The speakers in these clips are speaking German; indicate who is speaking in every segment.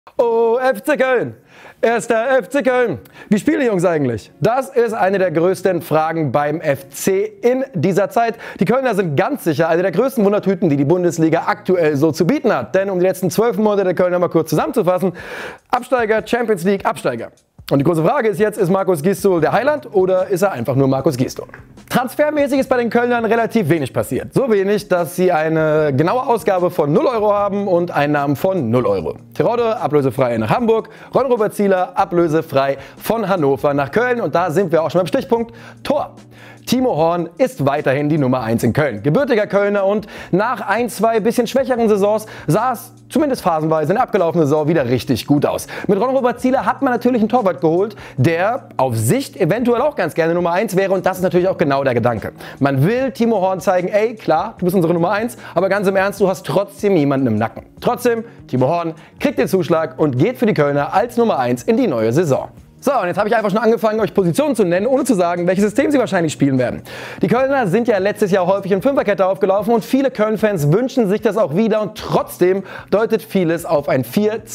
Speaker 1: Oh, FC Köln! Erster FC Köln! Wie spielen die Jungs eigentlich? Das ist eine der größten Fragen beim FC in dieser Zeit. Die Kölner sind ganz sicher eine der größten Wundertüten, die die Bundesliga aktuell so zu bieten hat. Denn um die letzten 12 Monate der Kölner mal kurz zusammenzufassen: Absteiger, Champions League, Absteiger. Und die große Frage ist jetzt, ist Markus Gisdol der Heiland oder ist er einfach nur Markus Gisdol? Transfermäßig ist bei den Kölnern relativ wenig passiert. So wenig, dass sie eine genaue Ausgabe von 0 Euro haben und Einnahmen von 0 Euro. Terodde ablösefrei nach Hamburg, Ron-Robert Zieler ablösefrei von Hannover nach Köln. Und da sind wir auch schon beim Stichpunkt Tor. Timo Horn ist weiterhin die Nummer 1 in Köln. Gebürtiger Kölner, und nach ein, zwei bisschen schwächeren Saisons sah es zumindest phasenweise in der abgelaufenen Saison wieder richtig gut aus. Mit Ron-Robert Zieler hat man natürlich einen Torwart geholt, der auf Sicht eventuell auch ganz gerne Nummer 1 wäre, und das ist natürlich auch genau der Gedanke. Man will Timo Horn zeigen, ey, klar, du bist unsere Nummer 1, aber ganz im Ernst, du hast trotzdem jemanden im Nacken. Trotzdem, Timo Horn kriegt den Zuschlag und geht für die Kölner als Nummer 1 in die neue Saison. So, und jetzt habe ich einfach schon angefangen, euch Positionen zu nennen, ohne zu sagen, welches System sie wahrscheinlich spielen werden. Die Kölner sind ja letztes Jahr häufig in Fünferkette aufgelaufen und viele Köln-Fans wünschen sich das auch wieder, und trotzdem deutet vieles auf ein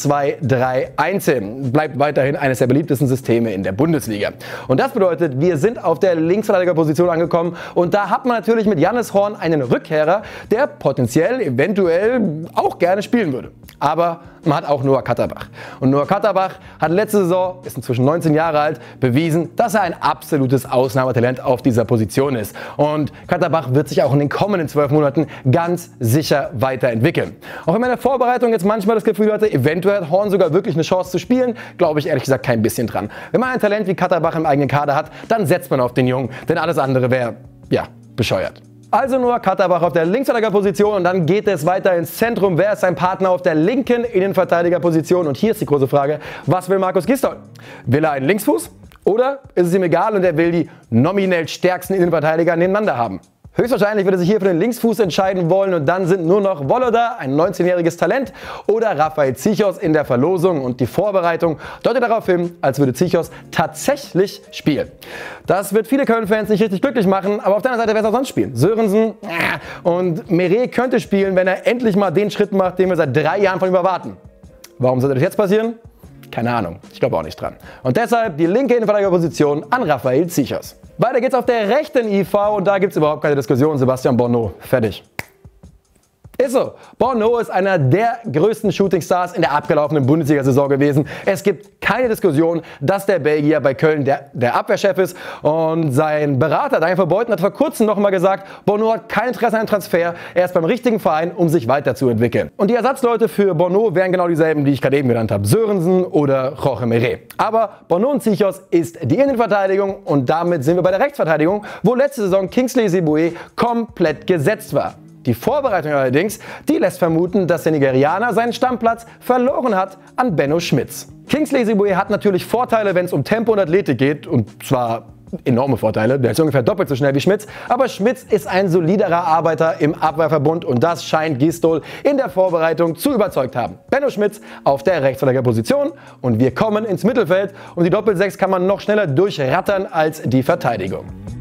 Speaker 1: 4-2-3-1 hin. Bleibt weiterhin eines der beliebtesten Systeme in der Bundesliga. Und das bedeutet, wir sind auf der Linksverteidigerposition angekommen, und da hat man natürlich mit Jannis Horn einen Rückkehrer, der potenziell, eventuell auch gerne spielen würde. Aber man hat auch Noah Katterbach. Und Noah Katterbach hat letzte Saison, ist inzwischen 19 Jahre alt, bewiesen, dass er ein absolutes Ausnahmetalent auf dieser Position ist. Und Katterbach wird sich auch in den kommenden 12 Monaten ganz sicher weiterentwickeln. Auch wenn man in der Vorbereitung jetzt manchmal das Gefühl hatte, eventuell hat Horn sogar wirklich eine Chance zu spielen, glaube ich ehrlich gesagt kein bisschen dran. Wenn man ein Talent wie Katterbach im eigenen Kader hat, dann setzt man auf den Jungen, denn alles andere wäre, ja, bescheuert. Also nur Katterbach auf der Linksverteidigerposition, und dann geht es weiter ins Zentrum. Wer ist sein Partner auf der linken Innenverteidigerposition? Und hier ist die große Frage: Was will Markus Gisdol? Will er einen Linksfuß? Oder ist es ihm egal und er will die nominell stärksten Innenverteidiger nebeneinander haben? Höchstwahrscheinlich wird er sich hier für den Linksfuß entscheiden wollen, und dann sind nur noch Voloda, ein 19-jähriges Talent, oder Raphael Zichos in der Verlosung, und die Vorbereitung deutet darauf hin, als würde Zichos tatsächlich spielen. Das wird viele Köln-Fans nicht richtig glücklich machen, aber auf der anderen Seite, wer soll sonst spielen? Sörensen und Meret könnte spielen, wenn er endlich mal den Schritt macht, den wir seit 3 Jahren von ihm erwarten. Warum sollte das jetzt passieren? Keine Ahnung, ich glaube auch nicht dran. Und deshalb die linke Innenverteidigerposition an Raphael Zichos. Weiter geht's auf der rechten IV, und da gibt es überhaupt keine Diskussion. Sebastian Bornau. Fertig. Ist so. Bornau ist einer der größten Shootingstars in der abgelaufenen Bundesliga-Saison gewesen. Es gibt keine Diskussion, dass der Belgier bei Köln der Abwehrchef ist. Und sein Berater Daniel Verbeuthen hat vor kurzem noch mal gesagt, Bornau hat kein Interesse an einem Transfer. Er ist beim richtigen Verein, um sich weiterzuentwickeln. Und die Ersatzleute für Bornau wären genau dieselben, die ich gerade eben genannt habe. Sörensen oder Jorge Meret. Aber Bornau und Zichos ist die Innenverteidigung, und damit sind wir bei der Rechtsverteidigung, wo letzte Saison Kingsley Ezigbue komplett gesetzt war. Die Vorbereitung allerdings, die lässt vermuten, dass der Nigerianer seinen Stammplatz verloren hat an Benno Schmitz. Kingsley Ezigbue hat natürlich Vorteile, wenn es um Tempo und Athletik geht, und zwar enorme Vorteile, der ist ungefähr doppelt so schnell wie Schmitz, aber Schmitz ist ein soliderer Arbeiter im Abwehrverbund, und das scheint Gisdol in der Vorbereitung zu überzeugt haben. Benno Schmitz auf der Rechtsverteidigerposition, und wir kommen ins Mittelfeld, und die Doppel-6 kann man noch schneller durchrattern als die Verteidigung.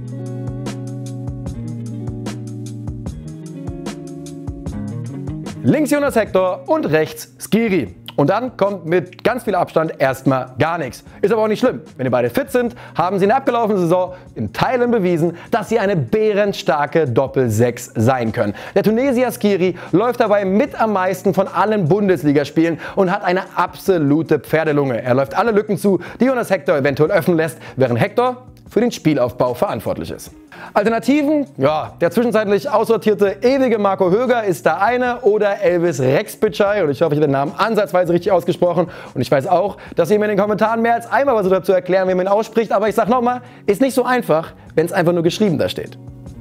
Speaker 1: Links Jonas Hector und rechts Skiri. Und dann kommt mit ganz viel Abstand erstmal gar nichts. Ist aber auch nicht schlimm. Wenn ihr beide fit sind, haben sie in der abgelaufenen Saison in Teilen bewiesen, dass sie eine bärenstarke Doppel-6 sein können. Der Tunesier Skiri läuft dabei mit am meisten von allen Bundesligaspielen und hat eine absolute Pferdelunge. Er läuft alle Lücken zu, die Jonas Hector eventuell öffnen lässt, während Hector für den Spielaufbau verantwortlich ist. Alternativen? Ja, der zwischenzeitlich aussortierte ewige Marco Höger ist da eine, oder Elvis Rexpitschei, und ich hoffe, ich habe den Namen ansatzweise richtig ausgesprochen, und ich weiß auch, dass ihr mir in den Kommentaren mehr als einmal versucht habt zu erklären, wie man ihn ausspricht, aber ich sag nochmal, ist nicht so einfach, wenn es einfach nur geschrieben da steht.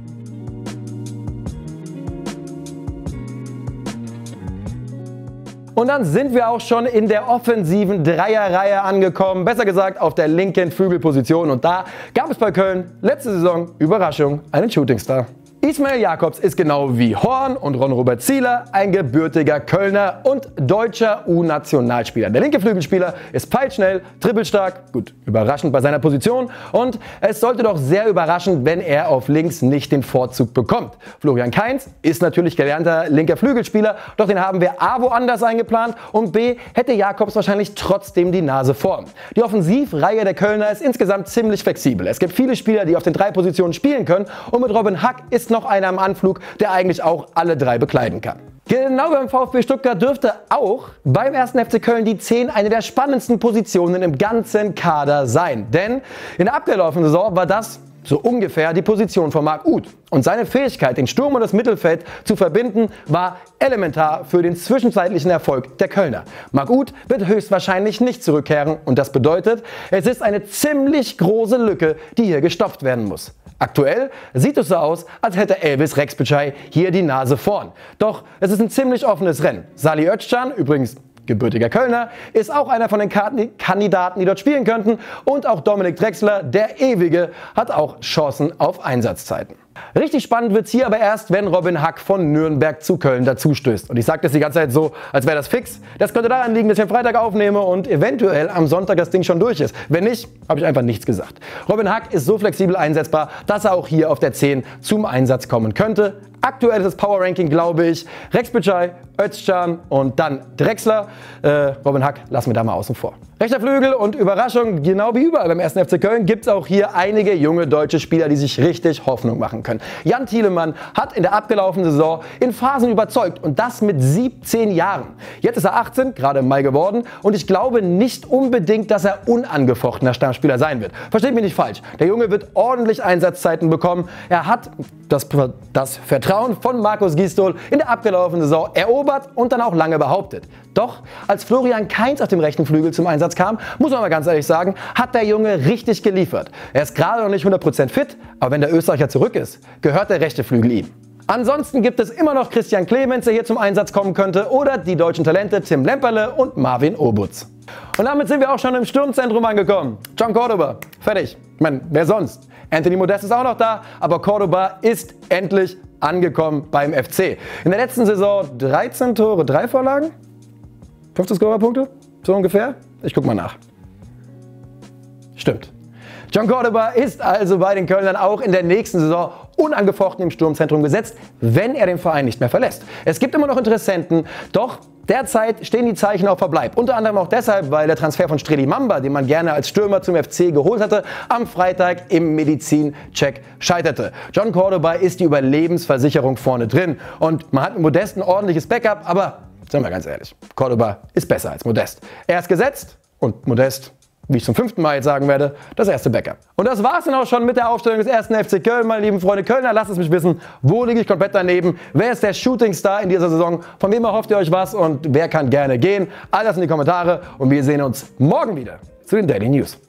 Speaker 1: Und dann sind wir auch schon in der offensiven Dreierreihe angekommen, besser gesagt auf der linken Flügelposition, und da gab es bei Köln letzte Saison, Überraschung, einen Shootingstar. Ismail Jakobs ist genau wie Horn und Ron-Robert Zieler ein gebürtiger Kölner und deutscher U-Nationalspieler. Der linke Flügelspieler ist peilschnell, dribbelstark, gut, überraschend bei seiner Position, und es sollte doch sehr überraschen, wenn er auf links nicht den Vorzug bekommt. Florian Kainz ist natürlich gelernter linker Flügelspieler, doch den haben wir A woanders eingeplant und B hätte Jakobs wahrscheinlich trotzdem die Nase vorn. Die Offensivreihe der Kölner ist insgesamt ziemlich flexibel. Es gibt viele Spieler, die auf den 3 Positionen spielen können, und mit Robin Hack ist noch einer am Anflug, der eigentlich auch alle 3 bekleiden kann. Genau beim VfB Stuttgart dürfte auch beim 1. FC Köln die 10 eine der spannendsten Positionen im ganzen Kader sein. Denn in der abgelaufenen Saison war das so ungefähr die Position von Marc Uth. Und seine Fähigkeit, den Sturm und das Mittelfeld zu verbinden, war elementar für den zwischenzeitlichen Erfolg der Kölner. Marc Uth wird höchstwahrscheinlich nicht zurückkehren, und das bedeutet, es ist eine ziemlich große Lücke, die hier gestopft werden muss. Aktuell sieht es so aus, als hätte Elvis Rekspitschei hier die Nase vorn. Doch es ist ein ziemlich offenes Rennen. Salih Özcan, übrigens gebürtiger Kölner, ist auch einer von den Kandidaten, die dort spielen könnten. Und auch Dominik Drexler, der Ewige, hat auch Chancen auf Einsatzzeiten. Richtig spannend wird es hier aber erst, wenn Robin Hack von Nürnberg zu Köln dazustößt. Und ich sage das die ganze Zeit so, als wäre das fix. Das könnte daran liegen, dass ich am Freitag aufnehme und eventuell am Sonntag das Ding schon durch ist. Wenn nicht, habe ich einfach nichts gesagt. Robin Hack ist so flexibel einsetzbar, dass er auch hier auf der 10 zum Einsatz kommen könnte. Aktuell ist das Power Ranking, glaube ich, Rekspitschei, Özcan und dann Drexler. Robin Hack lassen wir da mal außen vor. Rechter Flügel und Überraschung, genau wie überall beim 1. FC Köln, gibt es auch hier einige junge deutsche Spieler, die sich richtig Hoffnung machen können. Jan Thielemann hat in der abgelaufenen Saison in Phasen überzeugt, und das mit 17 Jahren. Jetzt ist er 18, gerade im Mai geworden, und ich glaube nicht unbedingt, dass er unangefochtener Stammspieler sein wird. Versteht mich nicht falsch, der Junge wird ordentlich Einsatzzeiten bekommen. Er hat das Vertrauen von Markus Gisdol in der abgelaufenen Saison erobert und dann auch lange behauptet. Doch als Florian Kainz auf dem rechten Flügel zum Einsatz kam, muss man mal ganz ehrlich sagen, hat der Junge richtig geliefert. Er ist gerade noch nicht 100% fit, aber wenn der Österreicher zurück ist, gehört der rechte Flügel ihm. Ansonsten gibt es immer noch Christian Clemens, der hier zum Einsatz kommen könnte, oder die deutschen Talente Tim Lemperle und Marvin Obutz. Und damit sind wir auch schon im Sturmzentrum angekommen. John Cordoba, fertig. Ich meine, wer sonst? Anthony Modest ist auch noch da, aber Cordoba ist endlich angekommen beim FC. In der letzten Saison 13 Tore, 3 Vorlagen? 15 Scorerpunkte? So ungefähr? Ich guck mal nach. Stimmt. John Cordoba ist also bei den Kölnern auch in der nächsten Saison unangefochten im Sturmzentrum gesetzt, wenn er den Verein nicht mehr verlässt. Es gibt immer noch Interessenten, doch derzeit stehen die Zeichen auf Verbleib. Unter anderem auch deshalb, weil der Transfer von Streli Mamba, den man gerne als Stürmer zum FC geholt hatte, am Freitag im Medizincheck scheiterte. John Cordoba ist die Überlebensversicherung vorne drin, und man hat mit Modest ein ordentliches Backup, aber sagen wir ganz ehrlich, Cordoba ist besser als Modest. Er ist gesetzt und Modest, wie ich zum 5. Mal jetzt sagen werde, das erste Backup. Und das war's dann auch schon mit der Aufstellung des 1. FC Köln, meine lieben Freunde Kölner. Lasst es mich wissen, wo liege ich komplett daneben? Wer ist der Shootingstar in dieser Saison? Von wem erhofft ihr euch was und wer kann gerne gehen? All das in die Kommentare, und wir sehen uns morgen wieder zu den Daily News.